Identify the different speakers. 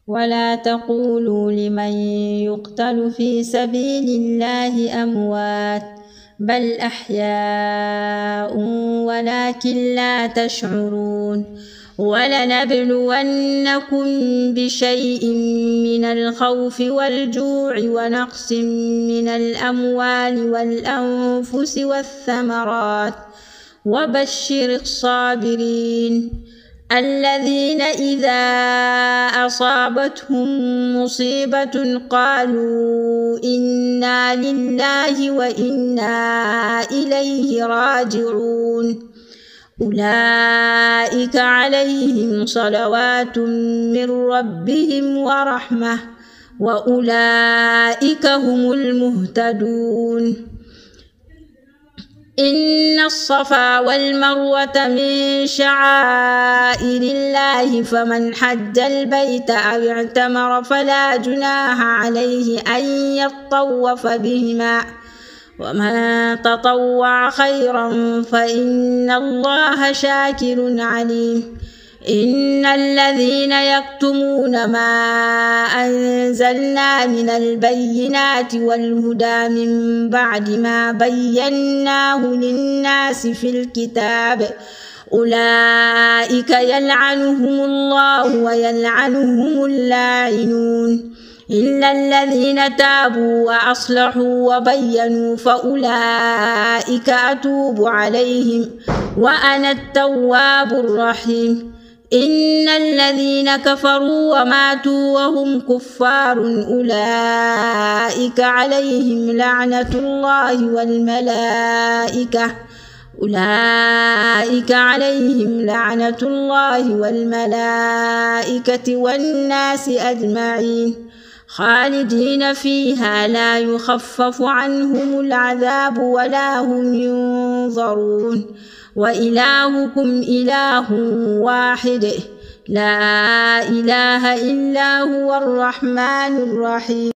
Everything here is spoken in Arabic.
Speaker 1: ولا تقولوا لمن يقتل في سبيل الله أموات بل أحياء ولكن لا تشعرون ولنبلونكم بشيء من الخوف والجوع ونقص من الأموال والأنفس والثمرات وبشر الصابرين الذين إذا أصابتهم مصيبة قالوا إنا لله وإنا إليه راجعون أولئك عليهم صلوات من ربهم ورحمة وأولئك هم المهتدون إن الصفا والمروة من شعائر الله فمن حج البيت أو اعتمر فلا جناح عليه أن يطوف بهما ومن تطوع خيرا فإن الله شاكر عليم إن الذين يكتمون ما أنزلنا من البينات والهدى من بعد ما بيناه للناس في الكتاب أولئك يلعنهم الله ويلعنهم اللاعنون إلا الذين تابوا وأصلحوا وبينوا فأولئك أتوب عليهم وأنا التواب الرحيم إن الذين كفروا وماتوا وهم كفار أولئك عليهم لعنة الله والملائكة والناس أجمعين خالدين فيها لا يخفف عنهم العذاب ولا هم ينظرون وإلهكم إله واحد لا إله إلا هو الرحمن الرحيم.